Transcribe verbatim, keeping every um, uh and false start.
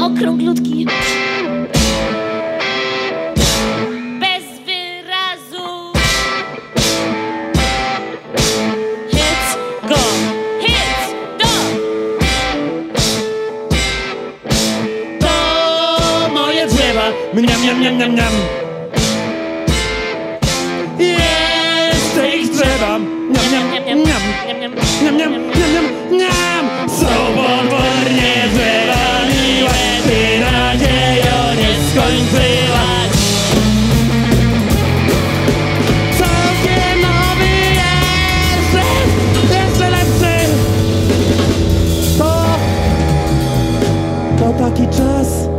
okrąglutki. Bez wyrazu. Hit, go, hit, do. To moje drzewa, mniam, mniam, mniam, mniam, mniam. Jeszcze ich trzeba, mniam, mniam, mniam, mniam, mniam, mniam, mniam, mniam. Są potwornie drzewa miłe, ty nadziejo nie skończyłaś. Całkiem nowy jeszcze, jeszcze lepszy. To, to taki czas.